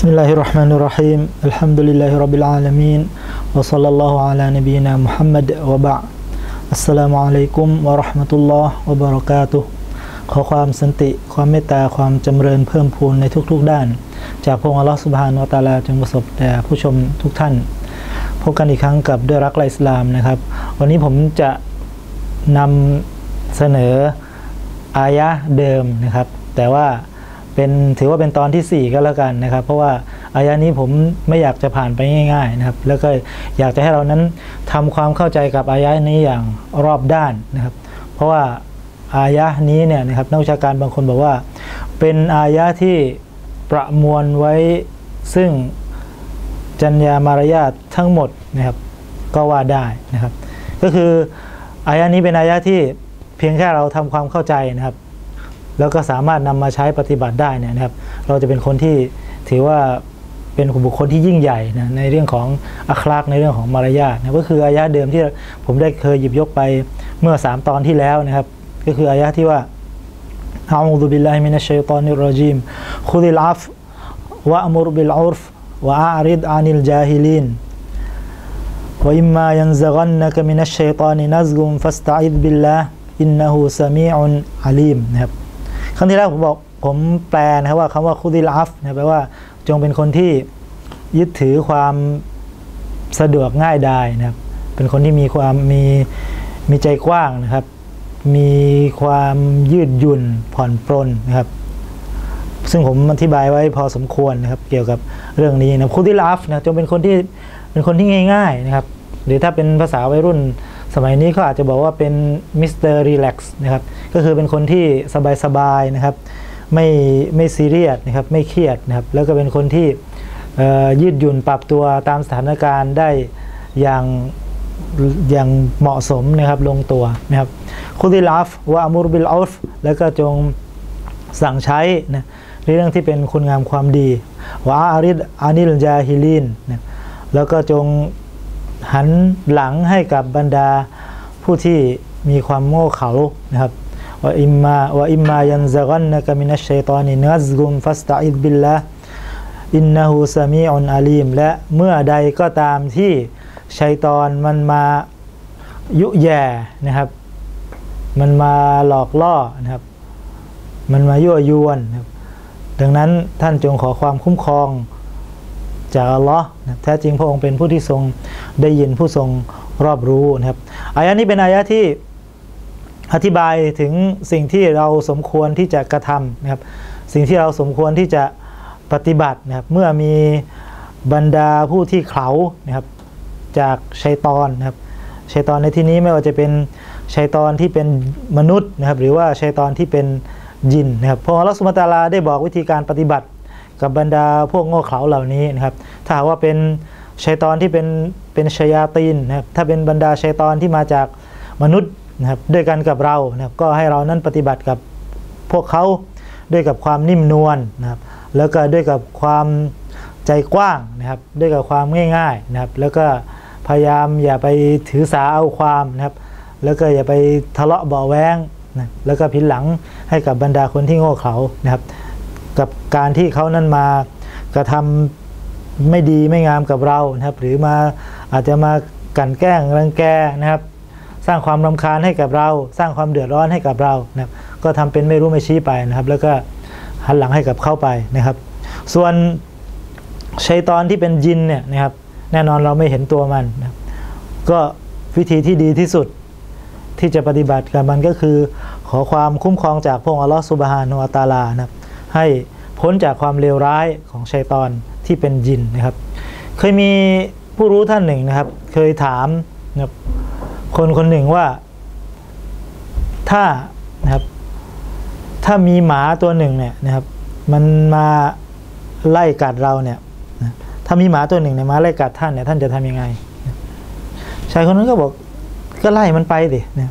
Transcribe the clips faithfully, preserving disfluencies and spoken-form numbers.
Bismillahirrahmanirrahim. Alhamdulillahirabbil alamin. Wa sallallahu ala nabiyyina Muhammad wa ba'd. Assalamualaikum warahmatullahi wabarakatuh.ขอความสันติความเมตตาความจำเริญเพิ่มพูนในทุกๆด้านจากพระองค์อัลเลาะห์ซุบฮานะฮูวะตะอาลาจงประสบแด่ผู้ชมทุกท่านพบกันอีกครั้งกับด้วยรักและอิสลามนะครับวันนี้ผมจะนำเสนออายะห์เดิมนะครับแต่ว่าเป็นถือว่าเป็นตอนที่สี่ก็แล้วกันนะครับเพราะว่าอายะห์นี้ผมไม่อยากจะผ่านไปง่ายๆนะครับแล้วก็อยากจะให้เรานั้นทำความเข้าใจกับอายะห์นี้อย่างรอบด้านนะครับเพราะว่าอายะห์นี้เนี่ยนะครับนักวิชาการบางคนบอกว่าเป็นอายะห์ที่ประมวลไว้ซึ่งจรรยามารยาททั้งหมดนะครับก็ว่าได้นะครับก็คืออายะห์นี้เป็นอายะห์ที่เพียงแค่เราทำความเข้าใจนะครับแล้วก็สามารถนำมาใช้ปฏิบัติได้เนี่ยนะครับเราจะเป็นคนที่ถือว่าเป็นบุคคลที่ยิ่งใหญ่นะในเรื่องของอัคลากในเรื่องของมารยาทนะก็คืออายะห์เดิมที่ผมได้เคยหยิบยกไปเมื่อสามตอนที่แล้วนะครับก็คืออายะห์ที่ว่าอะอูซุบิลลาฮิมินัชชัยฏอนิรเราะญีมคุซิลอัฟวะอัมุรบิลอุรฟวะอะริดอานิลญาฮิลีนวะอิมมายันซะกันนะกะมินัชชัยฏอนินัซกุมฟัสตะอิซบิลลาฮอินนะฮูซะมีอุนอะลีมนะครับครั้งที่แล้วผมบอกผมแปลนะครับว่าคำว่าคุซิลอัฟนะแปลว่าจงเป็นคนที่ยึดถือความสะดวกง่ายดายนะครับเป็นคนที่มีความมีมีใจกว้างนะครับมีความยืดหยุ่นผ่อนปรนนะครับซึ่งผมอธิบายไว้พอสมควรนะครับเกี่ยวกับเรื่องนี้นะคุซิลอัฟนะจงเป็นคนที่เป็นคนที่ง่ายๆนะครับหรือถ้าเป็นภาษาวัยรุ่นสมัยนี้เขาอาจจะบอกว่าเป็นมิสเตอร์รีแลกซ์นะครับก็คือเป็นคนที่สบายๆนะครับไม่ไม่ซีเรียสนะครับไม่เครียดนะครับแล้วก็เป็นคนที่ยืดหยุ่นปรับตัวตามสถานการณ์ได้อย่างอย่างเหมาะสมนะครับลงตัวนะครับคุซิลอัฟวะอัมุรบิลอุรฟแล้วก็จงสั่งใช้นะในเรื่องที่เป็นคุณงามความดีวะอาริดอานิลญาฮิลีนนะแล้วก็จงหันหลังให้กับบรรดาผู้ที่มีความโง่เขลานะครับวะอิมมาวะอิมมายันซะกันนะกะมินัชชัยฏอนินัซกุมฟัสตะอิซบิลลาฮอินนะฮูซะมีอุนอะลีมและเมื่อใดก็ตามที่ชัยฏอนมันมายุแย่นะครับมันมาหลอกล่อนะครับมันมายั่วยวนนะครับดังนั้นท่านจงขอความคุ้มครองจากอัลลอฮ์นะแท้จริงพระองค์เป็นผู้ที่ทรงได้ยินผู้ทรงรอบรู้นะครับอายะนี้เป็นอายะที่อธิบายถึงสิ่งที่เราสมควรที่จะกระทำนะครับสิ่งที่เราสมควรที่จะปฏิบัตินะครับเมื่อมีบรรดาผู้ที่เขลานะครับจากชัยฏอนนะครับชัยฏอนในที่นี้ไม่ว่าจะเป็นชัยฏอนที่เป็นมนุษย์นะครับหรือว่าชัยฏอนที่เป็นยินนะครับพระอัลเลาะห์ซุบฮานะฮูวะตะอาลาได้บอกวิธีการปฏิบัติกับบรรดาพวกโง่เขลาเหล่านี้นะครับถ้าหากว่าเป็นชัยฏอนที่เป็นเป็นชัยาตีนนะครับถ้าเป็นบรรดาชัยฏอนที่มาจากมนุษย์นะครับด้วยกันกับเรานะครับก็ให้เรานั้นปฏิบัติกับพวกเขาด้วยกับความนิ่มนวลนะครับแล้วก็ด้วยกับความใจกว้างนะครับด้วยกับความง่ายๆนะครับแล้วก็พยายามอย่าไปถือสาเอาความนะครับแล้วก็อย่าไปทะเลาะเบาะแว้งนะแล้วก็พินหลังให้กับบรรดาคนที่โง่เขลานะครับกับการที่เขานั้นมากระทำไม่ดีไม่งามกับเรานะครับหรือมาอาจจะมากลั่นแกล้งรังแกนะครับสร้างความรำคาญให้กับเราสร้างความเดือดร้อนให้กับเรานะครับก็ทำเป็นไม่รู้ไม่ชี้ไปนะครับแล้วก็หันหลังให้กับเข้าไปนะครับส่วนชัยฏอนที่เป็นยินเนี่ยนะครับแน่นอนเราไม่เห็นตัวมันนะครับก็วิธีที่ดีที่สุดที่จะปฏิบัติกับมันก็คือขอความคุ้มครองจากพระองค์อัลเลาะห์ซุบฮานะฮูวะตะอาลานะครับให้พ้นจากความเลวร้ายของชัยฏอนที่เป็นยินนะครับเคยมีผู้รู้ท่านหนึ่งนะครับเคยถามนะครับคนคนหนึ่งว่าถ้านะครับถ้ามีหมาตัวหนึ่งเนี่ยนะครับมันมาไล่กัดเราเนี่ยถ้ามีหมาตัวหนึ่งเนี่ยมาไล่กัดท่านเนี่ยท่านจะทำยังไงชายคนนั้นก็บอกก็ไล่มันไปดิเนี่ย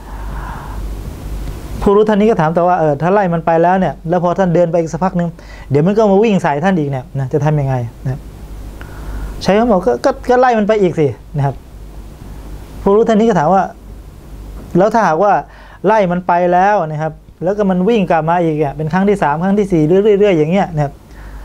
ผู้รู้ท่านนี้ก็ถามแต่ว่าเออถ้าไล่มันไปแล้วเนี่ยแล้วพอท่านเดินไปอีกสักพักนึงเดี๋ยวมันก็มาวิ่งใส่ท่านอีกเนี่ยนะจะทำยังไงนะชายเขาบอกก็ก็ก็ไล่มันไปอีกสินะครับผู้รู้ท่านนี้ก็ถามว่าแล้วถ้าหากว่าไล่มันไปแล้วนะครับแล้วก็มันวิ่งกลับมาอีกอ่ะเป็นครั้งที่สามครั้งที่สี่เรื่อยๆอย่างเงี้ยนะครับ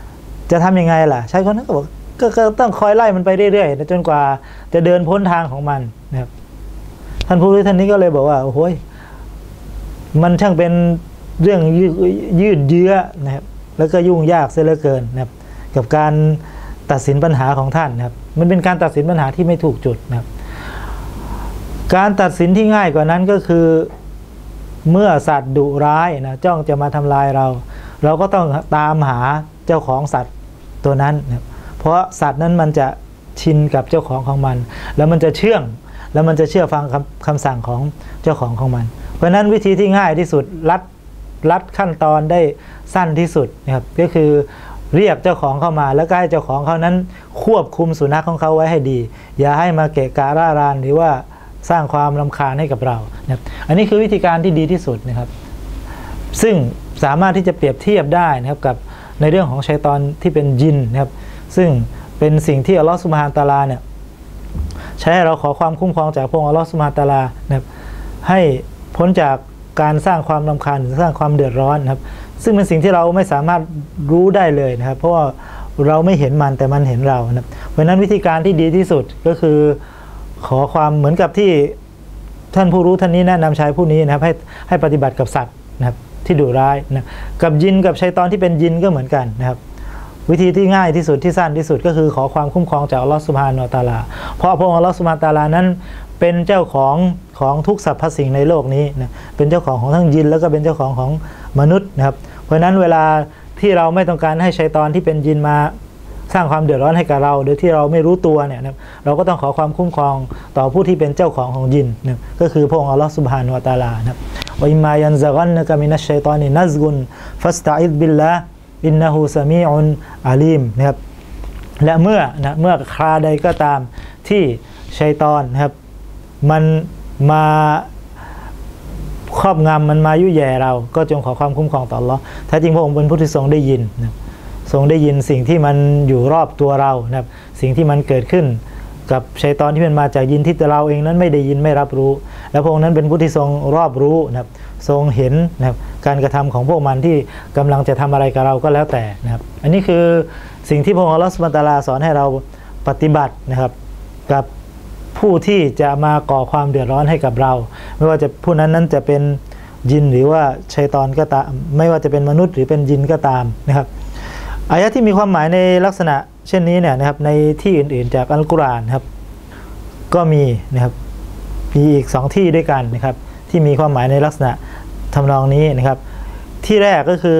จะทำยังไงล่ะชายคนนั้นก็บอกก็ต้องคอยไล่มันไปเรื่อยๆจนกว่าจะเดินพ้นทางของมันนะครับท่านผู้รู้ท่านนี้ก็เลยบอกว่าโอ้โหมันช่างเป็นเรื่องยืดเยื้อนะครับแล้วก็ยุ่งยากเสียเหลือเกินนะครับกับการตัดสินปัญหาของท่านนะครับมันเป็นการตัดสินปัญหาที่ไม่ถูกจุดนะครับการตัดสินที่ง่ายกว่านั้นก็คือเมื่อสัตว์ดุร้ายนะจ้องจะมาทำลายเราเราก็ต้องตามหาเจ้าของสัตว์ตัวนั้นนะเพราะสัตว์นั้นมันจะชินกับเจ้าของของมันแล้วมันจะเชื่องแล้วมันจะเชื่อฟังคำคำสั่งของเจ้าของของมันเพราะนั้นวิธีที่ง่ายที่สุดลัดลัดขั้นตอนได้สั้นที่สุดนะครับก็คือเรียกเจ้าของเข้ามาแล้วก็ให้เจ้าของเขานั้นควบคุมสุนัขของเขาไว้ให้ดีอย่าให้มาเกะกะร่ารานหรือว่าสร้างความรำคาญให้กับเรานะครับอันนี้คือวิธีการที่ดีที่สุดนะครับซึ่งสามารถที่จะเปรียบเทียบได้นะครับกับในเรื่องของชัยฏอนที่เป็นยินนะครับซึ่งเป็นสิ่งที่อัลลอฮฺซุบฮานะฮูวะตะอาลาเนี่ยใช้ให้เราขอความคุ้มครองจากพระองค์อัลลอฮฺซุบฮานะฮูวะตะอาลานะครับให้พ้นจากการสร้างความรำคาญหรือสร้างความเดือดร้อนนะครับซึ่งเป็นสิ่งที่เราไม่สามารถรู้ได้เลยนะครับเพราะว่าเราไม่เห็นมันแต่มันเห็นเรานะครับเพราะฉะนั้นวิธีการที่ดีที่สุดก็คือขอความเหมือนกับที่ท่านผู้รู้ท่านนี้แนะนำชายผู้นี้นะครับให้ให้ปฏิบัติกับสัตว์นะครับที่ดุร้ายนะกับยินกับชัยฏอนที่เป็นยินก็เหมือนกันนะครับวิธีที่ง่ายที่สุดที่สั้นที่สุดก็คือขอความคุ้มครองจากอัลลอฮฺซุบฮานะฮูวะตะอาลาเพราะพระองค์อัลลอฮฺซุบฮานะฮูวะตะอาลานั้นเป็นเจ้าของของทุกสรรพสิ่งในโลกนี้นะเป็นเจ้าของของทั้งยินแล้วก็เป็นเจ้าของของมนุษย์นะครับเพราะฉะนั้นเวลาที่เราไม่ต้องการให้ชัยฏอนที่เป็นยินมาสร้างความเดือดร้อนให้กับเราโดยที่เราไม่รู้ตัวเนี่ยนะเราก็ต้องขอความคุ้มครองต่อผู้ที่เป็นเจ้าของของยินนะก็คือพระองค์อัลลอฮฺซุบฮานะฮูวะตะอาลานะครับวะอิมมายันซะกันะกะมินัชชัยฏอนินัซกุนฟัสตะอิซบิลลาฮ์อินนะฮูซะมีอุนอาลีมนะครับและเมื่อนะเมื่อคราใดก็ตามที่ชัยฏอนนะครับมันมาครอบงำมันมายุ่ยแย่เราก็จงขอความคุ้มครองต่ออัลเลาะห์แท้จริงพระองค์เป็นผู้ที่ทรงได้ยินนะทรงได้ยินสิ่งที่มันอยู่รอบตัวเรานะครับสิ่งที่มันเกิดขึ้นกับชัยฏอนที่มันมาจากยินที่เราเองนั้นไม่ได้ยินไม่รับรู้และพระองค์นั้นเป็นผู้ที่ทรงรอบรู้นะครับทรงเห็นนะครับการกระทำของพวกมันที่กำลังจะทำอะไรกับเราก็แล้วแต่นะครับอันนี้คือสิ่งที่พระองค์อัลเลาะห์ซุบฮานะฮูวะตะอาลาสอนให้เราปฏิบัตินะครับกับผู้ที่จะมาก่อความเดือดร้อนให้กับเราไม่ว่าจะผู้นั้นนั้นจะเป็นยินหรือว่าชัยฏอนก็ตามไม่ว่าจะเป็นมนุษย์หรือเป็นยินก็ตามนะครับอายะที่มีความหมายในลักษณะเช่นนี้เนี่ยนะครับในที่อื่นๆจากอัลกุรอานครับก็มีนะครับมีอีกสองที่ด้วยกันนะครับที่มีความหมายในลักษณะทำนองนี้นะครับที่แรกก็คือ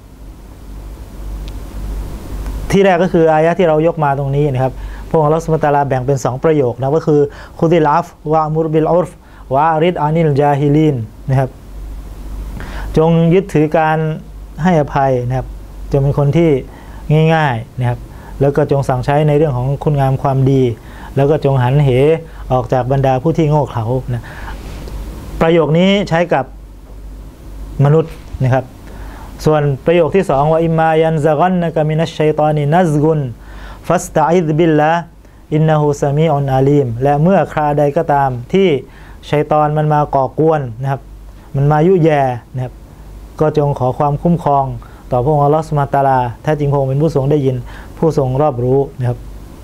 ที่แรกก็คืออายะที่เรายกมาตรงนี้นะครับพระองค์อัลเลาะห์ซุบฮานะฮูวะตะอาลาแบ่งเป็นสองประโยคนะก็คือคุดิลอัฟวะมุรบิลอุรฟวะอาริดอานิลจาฮิลีนนะครับจงยึดถือการให้อภัยนะครับจงเป็นคนที่ง่ายๆนะครับแล้วก็จงสั่งใช้ในเรื่องของคุณงามความดีแล้วก็จงหันเหออกจากบรรดาผู้ที่โง่เขลานะประโยคนี้ใช้กับมนุษย์นะครับส่วนประโยคที่สองว่าอิมมายันซะกันะกะมินัชชัยฏอนินัซกุนฟัสตะอิซบิลลาฮ์อินนะฮูซะมีอุนอาลีมและเมื่อคราใดก็ตามที่ชัยฏอนมันมาก่อกวนนะครับมันมายุแย่นะครับก็จงขอความคุ้มครองต่อพระองค์อัลเลาะห์ซุบฮานะฮูวะตะอาลาแท้จริงพระองค์เป็นผู้ทรงได้ยินผู้ทรงรอบรู้นะครับ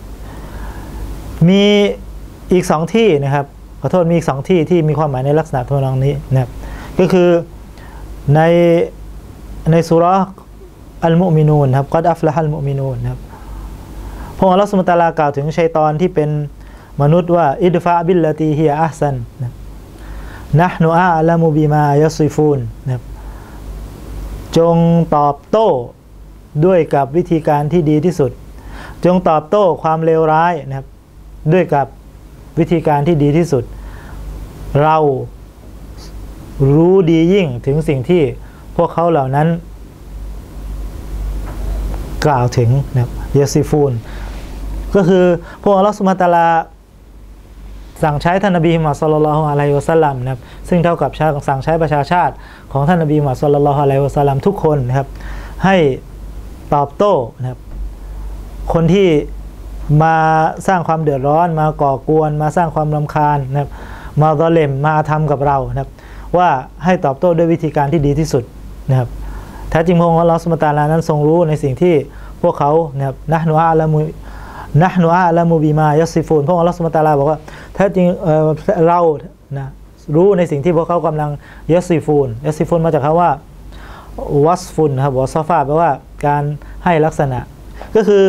มีอีกสองที่นะครับขอโทษมีอีกสองที่ที่มีความหมายในลักษณะทำนองนี้นะครับก็คือในในซูเราะห์อัลมุอ์มินูนครับกัดอัฟละฮัลมุอ์มินูนนะครับพระองค์อัลเลาะห์ซุบฮานะฮูวะตะอาลากล่าวถึงชัยฏอนที่เป็นมนุษย์ว่าอิดฟะบิลลตีฮิยะอัฮซันนะห์นุอาอละมุบิมายัซิฟูนนะครับจงตอบโต้ด้วยกับวิธีการที่ดีที่สุดจงตอบโต้ความเลวร้ายนะครับด้วยกับวิธีการที่ดีที่สุดเรารู้ดียิ่งถึงสิ่งที่พวกเขาเหล่านั้นกล่าวถึงนะครับยาซิฟูนก็คือพระอัลเลาะห์ซุบฮานะฮูวะตะอาลาสั่งใช้ท่านนบีมุฮัมมัดศ็อลลัลลอฮุอะลัยฮิวะซัลลัมนะครับซึ่งเท่ากับสั่งใช้ประชาชาติของท่านนบีมุฮัมมัดศ็อลลัลลอฮุอะลัยฮิวะซัลลัมทุกคนนะครับให้ตอบโต้นะครับคนที่มาสร้างความเดือดร้อนมาก่อกวนมาสร้างความรำคาญนะครับมาซอเลมมาทำกับเรานะครับว่าให้ตอบโต้ด้วยวิธีการที่ดีที่สุดนะครับแท้จริงพระองค์อัลเลาะห์ซุบฮานะฮูวะตะอาลานั้นทรงรู้ในสิ่งที่พวกเขานะครับนะห์นุอาละมุนะห์นุอาละมุบิมายัสซิฟูนพระองค์อัลเลาะห์ซุบฮานะฮูวะตะอาลาบอกว่าแท้จริง เอ่อ เรานะรู้ในสิ่งที่พวกเขากำลังยัสซิฟูนยัสซิฟูนมาจากคำว่าวัสฟุนครับวะซอฟาแปลว่าการให้ลักษณะก็คือ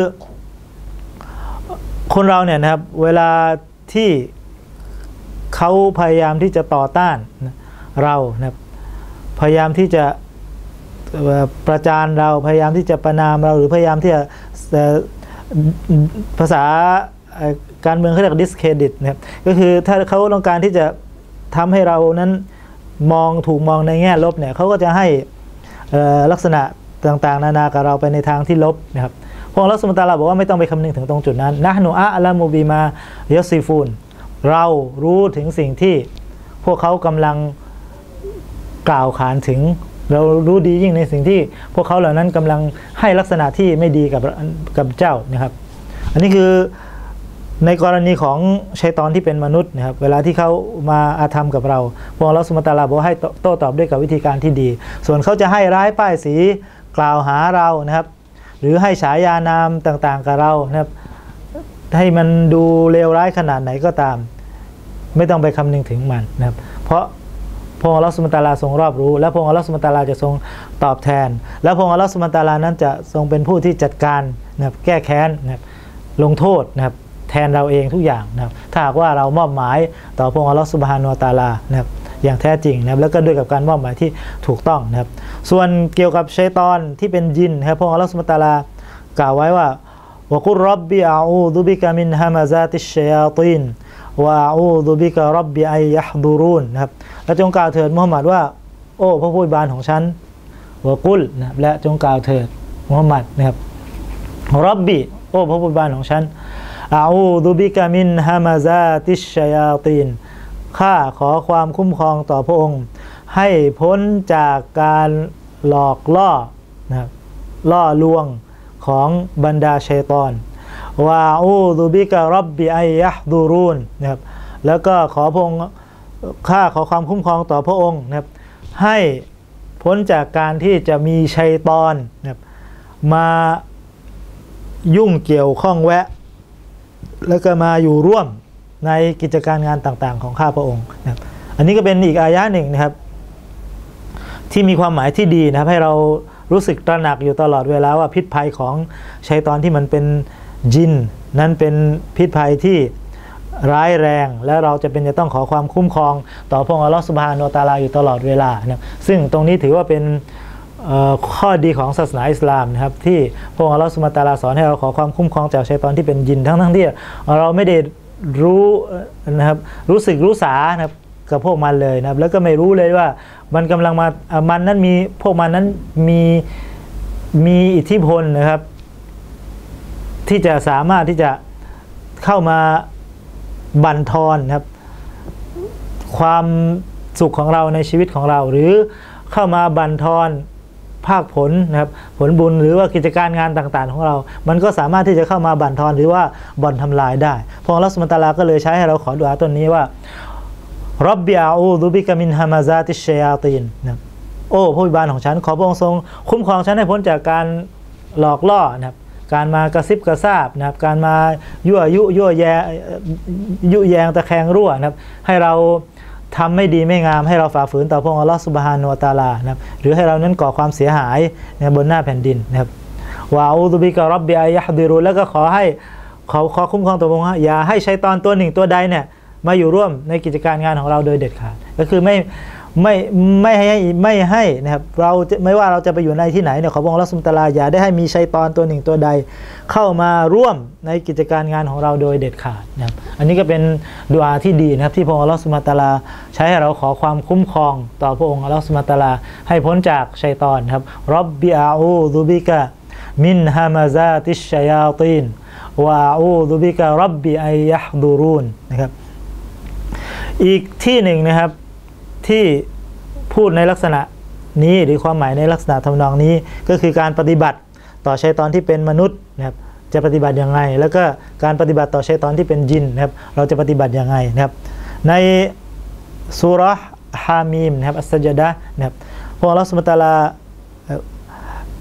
คนเราเนี่ยนะครับเวลาที่เขาพยายามที่จะต่อต้านเรานะครับพยายามที่จะประจานเราพยายามที่จะประนามเราหรือพยายามที่จะภาษาการเมืองเขาเรียก discredit นะครับก็คือถ้าเขาต้องการที่จะทำให้เรานั้นมองถูกมองในแง่ลบเนี่ยเขาก็จะให้ลักษณะต่างๆนานากับเราไปในทางที่ลบนะครับพระองค์อัลเลาะห์ซุบฮานะฮูวะตะอาลาบอกว่าไม่ต้องไปคำนึงถึงตรงจุดนั้นนะห์นุอะละมุบิมายัสซิฟูนเรารู้ถึงสิ่งที่พวกเขากำลังกล่าวขานถึงเรารู้ดียิ่งในสิ่งที่พวกเขาเหล่านั้นกำลังให้ลักษณะที่ไม่ดีกับกับเจ้านะครับอันนี้คือในกรณีของชัยฏอนที่เป็นมนุษย์นะครับเวลาที่เขามาอาธรรมกับเราพระองค์อัลเลาะห์ซุบฮานะฮูวะตะอาลาบอกให้โต้ตอบด้วยกับวิธีการที่ดีส่วนเขาจะให้ร้ายป้ายสีกล่าวหาเรานะครับหรือให้ฉายานามต่างๆกับเรานะครับให้มันดูเลวร้ายขนาดไหนก็ตามไม่ต้องไปคำนึงถึงมันนะครับเพราะพระองค์อัลเลาะห์ซุบฮานะฮูวะตะอาลาทรงรอบรู้และพระองค์อัลเลาะห์ซุบฮานะฮูวะตะอาลาจะทรงตอบแทนและพระองค์อัลเลาะห์ซุบฮานะฮูวะตะอาลานั้นจะทรงเป็นผู้ที่จัดการนะครับแก้แค้นนะครับลงโทษนะครับแทนเราเองทุกอย่างนะครับถ้าหากว่าเรามอบหมายต่อพระองค์อัลเลาะห์ซุบฮานะฮูวะตะอาลานะครับอย่างแท้จริงนะครับแล้วก็ด้วยกับการมอบหมายที่ถูกต้องนะครับส่วนเกี่ยวกับชัยฏอนที่เป็นยินนะครับพระองค์อัลเลาะห์ซุบฮานะฮูวะตะอาลากล่าวไว้ว่าวะกุรร็อบบิอะอูซุบิกะมินฮะมะซาติชชัยาฏีนวะอะอูซุบิกะร็อบบิอัยยะห์ดุรูนนะครับและจงกล่าวเถิดมุฮัมมัดว่าโอ้พระผู้อวยบานของฉันวะกุลนะครับและจงกล่าวเถิดมุฮัมมัดนะครับร็อบบิโอ้พระผู้อวยบานของฉันอะอูซุบิกะมินฮะมะซาติชชัยาฏีนข้าขอความคุ้มครองต่อพระองค์ให้พ้นจากการหลอกล่อนะครับล่อลวงของบรรดาชัยฏอนวะอูซุบิกะร็อบบิอัยยะห์ดุรูนนะครับแล้วก็ขอพระองค์ข้าขอความคุ้มครองต่อพระองค์นะครับให้พ้นจากการที่จะมีชัยฏอนนะครับมายุ่งเกี่ยวข้องแวะแล้วก็มาอยู่ร่วมในกิจการงานต่างๆของข้าพระองค์นะครับอันนี้ก็เป็นอีกอายะหนึ่งนะครับที่มีความหมายที่ดีนะครับให้เรารู้สึกตระหนักอยู่ตลอดเวลาว่าพิษภัยของชัยฏอนที่มันเป็นยินนั้นเป็นพิษภัยที่ร้ายแรงและเราจะเป็นจะต้องขอความคุ้มครองต่อพระองค์อัลเลาะห์ซุบฮานะฮูวะตะอาลาอยู่ตลอดเวลานะครับซึ่งตรงนี้ถือว่าเป็นข้อดีของศาสนาอิสลามนะครับที่พระองค์อัลเลาะห์ซุบฮานะฮูวะตะอาลาสอนให้เราขอความคุ้มครองจากชัยฏอนที่เป็นยินทั้งทั้งที่เราไม่ได้รู้นะครับรู้สึกรู้สานะครับกับพวกมันเลยนะครับแล้วก็ไม่รู้เลยว่ามันกำลังมามันนั้นมีพวกมันนั้นมีมีอิทธิพลนะครับที่จะสามารถที่จะเข้ามาบั่นทอนนะครับความสุขของเราในชีวิตของเราหรือเข้ามาบั่นทอนภาคผลนะครับผลบุญหรือว่ากิจการงานต่างๆของเรามันก็สามารถที่จะเข้ามาบั่นทอนหรือว่าบ่อนทำลายได้พระองค์อัลเลาะห์ซุบฮานะฮูวะตะอาลาก็เลยใช้ให้เราขอดุอาต้นนี้ว่าร็อบบิอะอูซุบิกะมินฮะมะซาติชชัยาฏีนนะครับโอ้ผู้อวยบานของฉันขอพระองค์ทรงคุ้มครองฉันให้พ้นจากการหลอกล่อนะครับการมากระซิบกระซาบนะครับการมายั่วยุยั่วแยยุแยงตะแคงรั่วนะครับให้เราทำไม่ดีไม่งามให้เราฝ่าฝืนต่อพระองค์อัลเลาะห์ซุบฮานะฮูวะตะอาลานะครับหรือให้เรานั้นก่อความเสียหายบนหน้าแผ่นดินนะครับวะอูซุบิกะร็อบบิอัยยะห์ดิรูแล้วก็ขอให้ขอขอคุ้มครองต่อพระองค์อย่าให้ชัยฏอนตัวหนึ่งตัวใดเนี่ยมาอยู่ร่วมในกิจการงานของเราโดยเด็ดขาดก็คือไม่ไม่ไม่ให้ไม่ให้นะครับเราไม่ว่าเราจะไปอยู่ในที่ไหนเนี่ยขอพระองค์อัลเลาะห์ซุบฮานะฮูวะตะอาลาอย่าได้ให้มีชัยฏอนตัวหนึ่งตัวใดเข้ามาร่วมในกิจการงานของเราโดยเด็ดขาดนะครับอันนี้ก็เป็นดุอาที่ดีนะครับที่พระองค์อัลเลาะห์ซุบฮานะฮูวะตะอาลาใช้ให้เราขอความคุ้มครองต่อพระองค์อัลเลาะห์ซุบฮานะฮูวะตะอาลาให้พ้นจากชัยฏอนครับร็อบบิอะอูซุบิกะมินฮะมะซาติชชัยาฏีนวะอะอูซุบิกะร็อบบิอัยยะห์ดุรูนนะครับอีกที่หนึ่งนะครับที่พูดในลักษณะนี้หรือความหมายในลักษณะทำนองนี้ก็คือการปฏิบัติต่อชัยฏอนที่เป็นมนุษย์นะครับจะปฏิบัติอย่างไรแล้วก็การปฏิบัติต่อชัยฏอนที่เป็นยินนะครับเราจะปฏิบัติอย่างไรนะครับในซูเราะห์ฮามีมนะครับอัสซะญดะห์นะครับพระองค์อัลเลาะห์ซุบฮานะฮูวะตะอาลา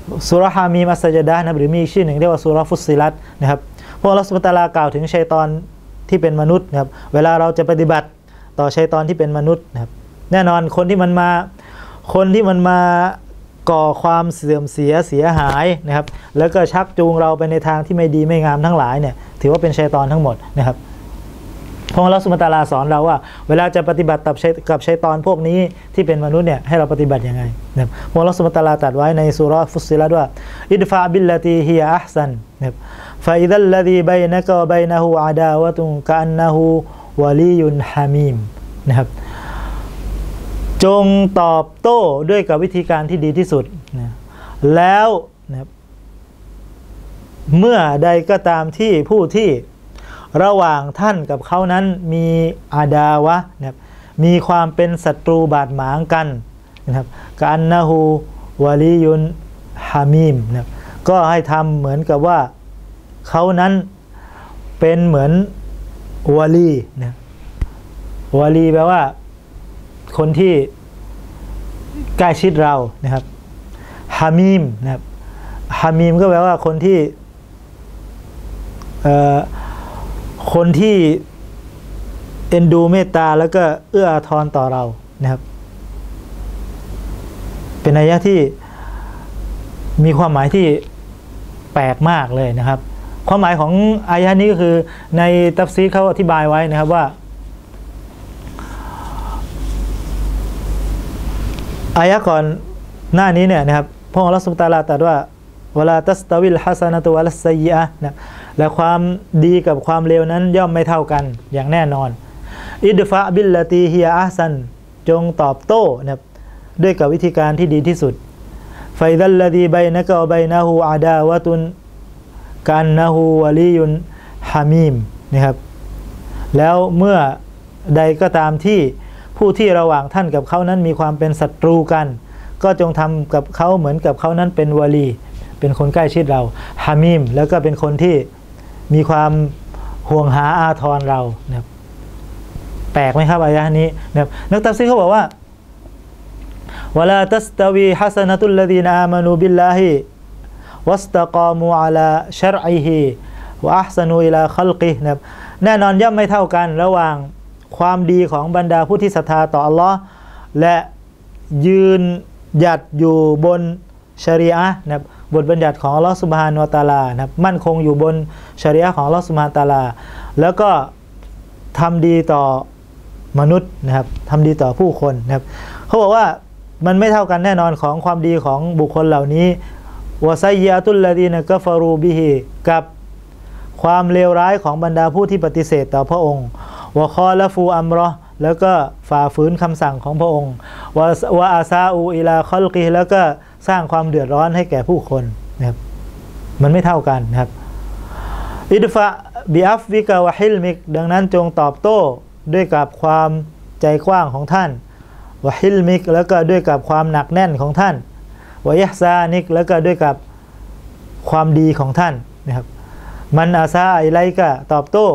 สุราฮามีมัสยิดะนะหรือมีชื่อหนึ่งเรียกว่าสุราฟุสซิลัตนะครับพวกเราสุบตะลากล่าวถึงชัยฏอนที่เป็นมนุษย์นะครับเวลาเราจะปฏิบัติต่อชัยฏอนที่เป็นมนุษย์นะครับแน่นอนคนที่มันมาคนที่มันมาก่อความเสื่อมเสียเสียหายนะครับแล้วก็ชักจูงเราไปในทางที่ไม่ดีไม่งามทั้งหลายเนี่ยถือว่าเป็นชัยฏอนทั้งหมดนะครับพระองค์อัลเลาะห์ซุบฮานะฮูวะตะอาลาสอนเราว่าเวลาจะปฏิบัติกับชัยกับชัยฏอนพวกนี้ที่เป็นมนุษย์เนี่ยให้เราปฏิบัติยังไงนะครับพระองค์อัลเลาะห์ซุบฮานะฮูวะตะอาลาตรัสไว้ในซูเราะห์ฟุสซิลัตว่าอิดฟะบิลลตีฮิยะอัห์ซันนะครับฟะอิซัลลซีบัยนะกะวะบัยนะฮูอะดาวะตุนกะอันนะฮูวะลียุนฮะมีมนะครับจงตอบโต้ด้วยกับวิธีการที่ดีที่สุดนะแล้วนะครับเมื่อใดก็ตามที่ผู้ที่ระหว่างท่านกับเขานั้นมีอาดาวะนะครับมีความเป็นศัตรูบาดหมางกันนะครับกะอันนะฮูวะลียุนฮามีมนะครับก็ให้ทำเหมือนกับว่าเขานั้นเป็นเหมือนวะลีนะวะลีแปลว่าคนที่ใกล้ชิดเรานะครับฮามีมนะครับฮามีมก็แปลว่าคนที่เอ่อคนที่เอ็นดูเมตตาแล้วก็เอื้ออาทรต่อเรานะครับเป็นนัยยะที่มีความหมายที่แปลกมากเลยนะครับความหมายของอายะนี้ก็คือในตัฟซีรเขาอธิบายไว้นะครับว่าอายะก่อนหน้านี้เนี่ยนะครับพระองค์อัลเลาะห์ซุบฮานะฮูวะตะอาลาตรัสว่าวะลาตัสตะวิลฮะซะนะตุวัลซัยยิอะห์นะและความดีกับความเลวนั้นย่อมไม่เท่ากันอย่างแน่นอนอิดฟะบิลลตีฮิยะอัห์ซันจงตอบโต้นะครับด้วยกับวิธีการที่ดีที่สุดฟะอิซัลลซีบัยนะกะวะบัยนะฮูอะดาวะตุนกะอันนะฮูวะลียุนฮะมีมนะครับแล้วเมื่อใดก็ตามที่ผู้ที่ระหว่างท่านกับเขานั้นมีความเป็นศัตรูกันก็จงทำกับเขาเหมือนกับเขานั้นเป็นวะลีเป็นคนใกล้ชิดเราฮามีมแล้วก็เป็นคนที่มีความห่วงหาอาทรเรานะครับแปลกไหมครับอายะนี้นะครับนักตัฟซีรเขาบอกว่าวะลาตัสตะวีฮัสนะตุลลซีนอามานูบิลลาฮิวัสตะกามูอะลาชัรอิฮิวะอัห์ซะนูอิลาคัลกินะครับแน่นอนย่อมไม่เท่ากันระหว่างความดีของบรรดาผู้ที่ศรัทธาต่ออัลลอฮ์และยืนหยัดอยู่บนชะรีอะห์นะครับบทบัญญัติของอัลลอฮ์ซุบฮานะฮูวะตะอาลานะครับมั่นคงอยู่บนชะรีอะห์ของอัลลอฮ์ซุบฮานะฮูวะตะอาลาแล้วก็ทำดีต่อมนุษย์นะครับทำดีต่อผู้คนนะครับเขาบอกว่ามันไม่เท่ากันแน่นอนของความดีของบุคคลเหล่านี้วะซัยยิอะตุลลซีนะกัฟารูบิฮิกับความเลวร้ายของบรรดาผู้ที่ปฏิเสธต่อพระองค์วะคอละฟูอัมรอแล้วก็ฝ่าฝืนคำสั่งของพระองค์วะวะอาซาอูอิลาคัลกิแล้วก็สร้างความเดือดร้อนให้แก่ผู้คนนะครับมันไม่เท่ากันนะครับอิดฟะบิอัฟวิกะวะฮิลมิกดังนั้นจงตอบโต้ด้วยกับความใจกว้างของท่านวะฮิลมิกแล้วก็ด้วยกับความหนักแน่นของท่านวะยะซานิกแล้วก็ด้วยกับความดีของท่านนะครับมันอาซาอิไลกะตอบโต้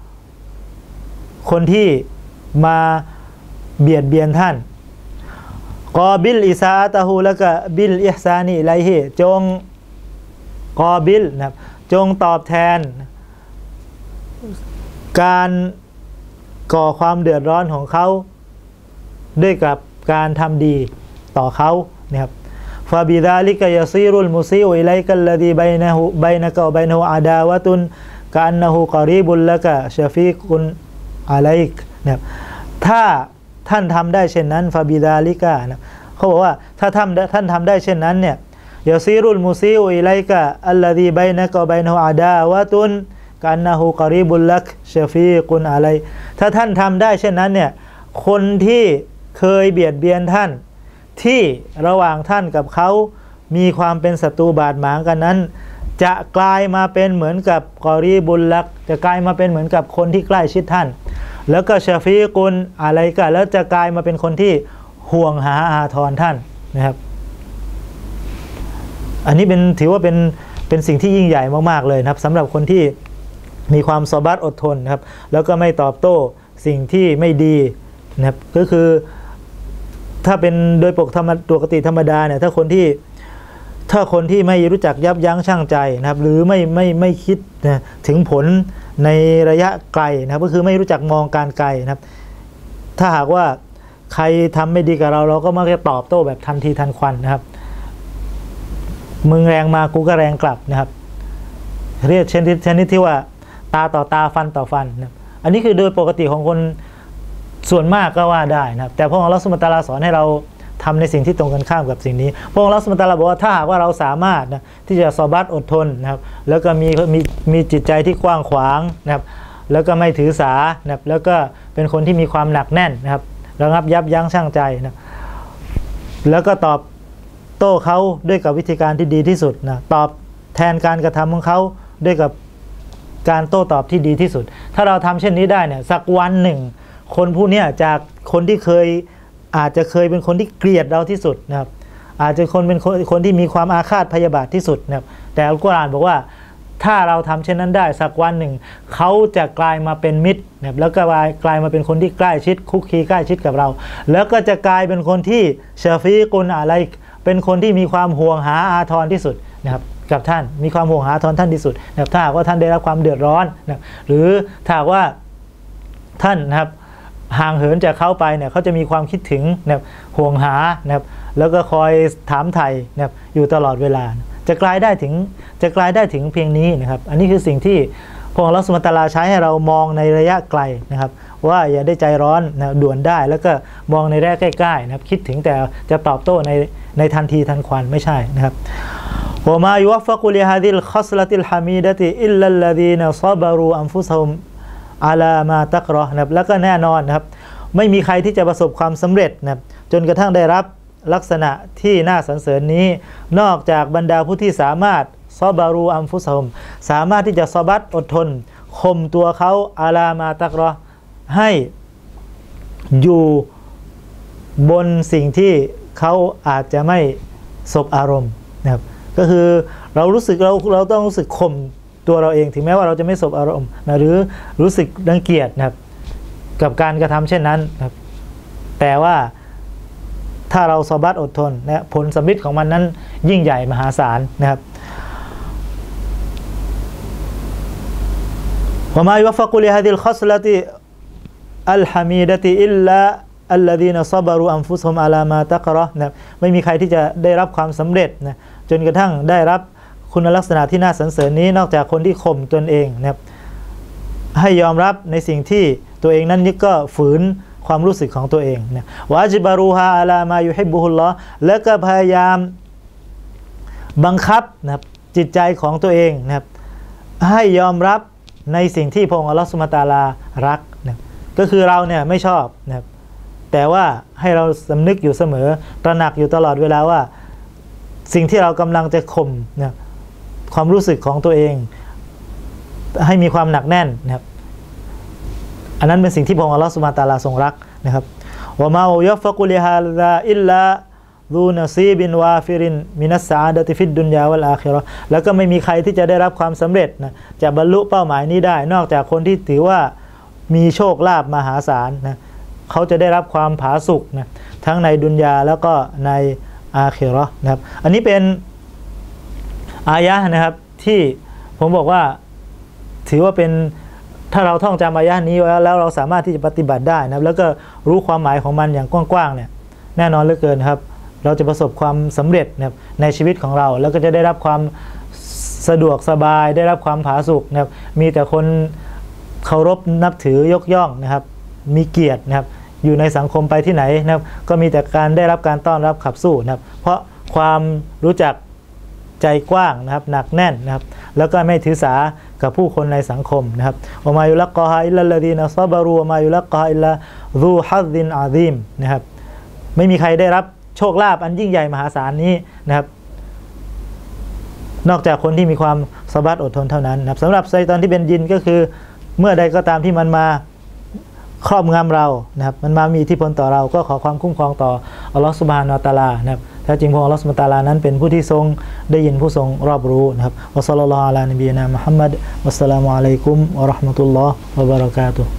คนที่มาเบียดเบียนท่านกอบิลอิซาตะฮูแล้วก็บิลอิฮซานีอิไลฮิจงกอบิลนะครับจงตอบแทนการก่อความเดือดร้อนของเขาด้วยกับการทำดีต่อเขานะครับฟาบิดาลิกะยะซีรุลมุซีอุอิไลกัลลซีบัยนะฮูบัยนะกะวะบัยนะฮูอะดาวะตุนกะอันนะฮูกอรีบุลละกะชะฟีกุนอะลัยกนะครับถ้าท่านทำได้เช่นนั้นฟาบิดาลิกะนะเขาบอกว่าถ้าท่านท่านทำได้เช่นนั้นเนี่ยยะซีรุลมุซีอุอิไลกะอัลลซีบัยนะกะวะบัยนะฮูอะดาวะตุนกะอันนะฮูกอรีบุลลักชะฟีกุนอะลัยถ้าท่านทำได้เช่นนั้นเนี่ยคนที่เคยเบียดเบียนท่านที่ระหว่างท่านกับเขามีความเป็นศัตรูบาดหมางกันนั้นจะกลายมาเป็นเหมือนกับกอรีบุลลักจะกลายมาเป็นเหมือนกับคนที่ใกล้ชิดท่านแล้วก็ชะฟีกุนอะไรกันแล้วจะกลายมาเป็นคนที่ห่วงหาอาทรท่านนะครับอันนี้เป็นถือว่าเป็นเป็นสิ่งที่ยิ่งใหญ่มากๆเลยนะครับสำหรับคนที่มีความซอบัตอดทนนะครับแล้วก็ไม่ตอบโต้สิ่งที่ไม่ดีนะครับก็คือถ้าเป็นโดยปกติธรรมดาเนี่ยถ้าคนที่ถ้าคนที่ไม่รู้จักยับยั้งชั่งใจนะครับหรือไม่ไม่ไม่คิดนะถึงผลในระยะไกลนะครับก็คือไม่รู้จักมองการไกลนะครับถ้าหากว่าใครทำไม่ดีกับเราเราก็มักจะตอบโต้แบบทันทีทันควันนะครับมึงแรงมากูก็แรงกลับนะครับเรียกชนิดชนิดที่ว่าตาต่อตาฟันต่อฟันนะอันนี้คือโดยปกติของคนส่วนมากก็ว่าได้นะครับแต่พระองค์อัลเลาะห์ซุบฮานะฮูวะตะอาลาสอนให้เราทำในสิ่งที่ตรงกันข้ามกับสิ่งนี้พระองค์อัลเลาะห์ซุบฮานะฮูวะตะอาลาบอกว่าถ้าหากว่าเราสามารถนะที่จะซอบัตอดทนนะครับแล้วก็มีมีมีจิตใจที่กว้างขวางนะครับแล้วก็ไม่ถือสานะครับแล้วก็เป็นคนที่มีความหนักแน่นนะครับระงับยับยั้งชั่งใจนะแล้วก็ตอบโต้เขาด้วยกับวิธีการที่ดีที่สุดนะตอบแทนการกระทำของเขาด้วยกับการโต้ตอบที่ดีที่สุดถ้าเราทำเช่นนี้ได้เนี่ยสักวันหนึ่งคนผู้นี้จากคนที่เคยอาจจะเคยเป็นคนที่เกลียดเราที่สุดนะครับอาจจะคนเป็นคนคนที่มีความอาฆาตพยาบาทที่สุดนะครับแต่อัลกุรอานบอกว่าถ้าเราทำเช่นนั้นได้สักวันหนึ่งเขาจะกลายมาเป็นมิตรนะครับแล้วก็กลายมาเป็นคนที่ใกล้ชิดคุกคีใกล้ชิดกับเราแล้วก็จะกลายเป็นคนที่ชาฟีกุนอะลัยเป็นคนที่มีความห่วงหาอาทรที่สุดนะครับกับท่านมีความห่วงหาอาทรท่านที่สุดนะครับถ้าหากว่าท่านได้รับความเดือดร้อนนะหรือถ้าหากว่าท่านนะครับห่างเหินจากเขาไปเนี่ยเขาจะมีความคิดถึงนะครับห่วงหานะครับแล้วก็คอยถามไถ่นะครับอยู่ตลอดเวลาจะกลายได้ถึงจะกลายได้ถึงเพียงนี้นะครับอันนี้คือสิ่งที่พระองค์อัลเลาะห์ซุบฮานะฮูวะตะอาลาใช้ให้เรามองในระยะไกลนะครับว่าอย่าได้ใจร้อนนะด่วนได้แล้วก็มองในระยะใกล้ๆนะครับคิดถึงแต่จะตอบโต้ในในทันทีทันควันไม่ใช่นะครับวะมายุวัฟฟะกุลิฮาซิลคัศละติลฮามีดะติอิลลัลลซีนะซะบะรูอันฟุซะฮุมอาลามาตักเราะห์นะครับแล้วก็แน่นอนนะครับไม่มีใครที่จะประสบความสำเร็จนะครับจนกระทั่งได้รับลักษณะที่น่าสรรเสริญนี้นอกจากบรรดาผู้ที่สามารถซอบารูอัมฟุซะฮุมสามารถที่จะซอบัตอดทนข่มตัวเขาอาลามาตักเราะห์ให้อยู่บนสิ่งที่เขาอาจจะไม่สบอารมณ์นะครับก็คือเรารู้สึกเราเราต้องรู้สึกข่มตัวเราเองถึงแม้ว่าเราจะไม่สบอารมณ์นะหรือรู้สึกรังเกียจนะครับกับการกระทำเช่นนั้นนะครับแต่ว่าถ้าเราซอบัตอดทนนะผลสำลิดของมันนั้นยิ่งใหญ่มหาศาลนะครับวะมายุวัฟฟะกุลิฮาซิลคัศละติอัลฮามีดะติอิลลาอัลลซีนะซะบะรูอันฟุซะฮุมอาลามาตักเราะห์นะไม่มีใครที่จะได้รับความสำเร็จนะจนกระทั่งได้รับคุณลักษณะที่น่าสรรเสริญนี้นอกจากคนที่ข่มตนเองนะครับให้ยอมรับในสิ่งที่ตัวเองนั้นนี่ก็ฝืนความรู้สึกของตัวเองนะวะจิบารูฮาอาลามายุฮิบบุฮุลลอฮ์และก็พยายามบังคับนะครับจิตใจของตัวเองนะครับให้ยอมรับในสิ่งที่พระองค์อัลเลาะห์ซุบฮานะฮูวะตะอาลารักนะก็คือเราเนี่ยไม่ชอบนะครับแต่ว่าให้เราสำนึกอยู่เสมอตระหนักอยู่ตลอดเวลาว่าสิ่งที่เรากำลังจะข่มนะความรู้สึกของตัวเองให้มีความหนักแน่นนะครับอันนั้นเป็นสิ่งที่พระองค์อัลเลาะห์ซุบฮานะฮูวะตะอาลาทรงรักนะครับวะมายัฟฟะกุลิฮาซาอิลลาซูนซีบินวาฟิรินมินัสซะอาดะติฟิดดุนยาวัลอาคิเราะห์แล้วก็ไม่มีใครที่จะได้รับความสำเร็จนะจะบรรลุเป้าหมายนี้ได้นอกจากคนที่ถือว่ามีโชคลาภมหาศาลนะเขาจะได้รับความผาสุกนะทั้งในดุนยาแล้วก็ในอาคิเราะห์นะครับอันนี้เป็นอายะห์นะครับที่ผมบอกว่าถือว่าเป็นถ้าเราท่องจำอายะห์นี้ไว้แล้วเราสามารถที่จะปฏิบัติได้นะครับแล้วก็รู้ความหมายของมันอย่างกว้างๆเนี่ยแน่นอนเหลือเกินครับเราจะประสบความสำเร็จนะครับในชีวิตของเราแล้วก็จะได้รับความสะดวกสบายได้รับความผาสุกนะครับมีแต่คนเคารพนับถือยกย่องนะครับมีเกียรตินะครับอยู่ในสังคมไปที่ไหนนะครับก็มีแต่การได้รับการต้อนรับขับสู้นะครับเพราะความรู้จักใจกว้างนะครับหนักแน่นนะครับแล้วก็ไม่ถือสากับผู้คนในสังคมนะครับวะมายุลักกอฮาอิลลัลลซีนะซะบะรูวะมายุลักกอฮาอิลลาซูฮัซซินอาซีมนะครับไม่มีใครได้รับโชคลาภอันยิ่งใหญ่มหาศาลนี้นะครับนอกจากคนที่มีความซอบัตอดทนเท่านั้นนะครับสำหรับไซตอนที่เป็นยินก็คือเมื่อใดก็ตามที่มันมาครอบงำเรานะครับมันมามีอิทธิพลต่อเราก็ขอความคุ้มครองต่ออัลลอฮฺซุบฮานะฮูวะตะอาลานะครับแท้จริงพระองค์อัลลอฮฺซุบฮานะฮูวะตะอาลานั้นเป็นผู้ที่ทรงได้ยินผู้ทรงรอบรู้นะครับวะศ็อลลัลลอฮุอะลานะบีนะมุฮัมมัดวัสสลามุอะลัยกุมวะเราะห์มะตุลลอฮ์วะบะเราะกาตุฮ์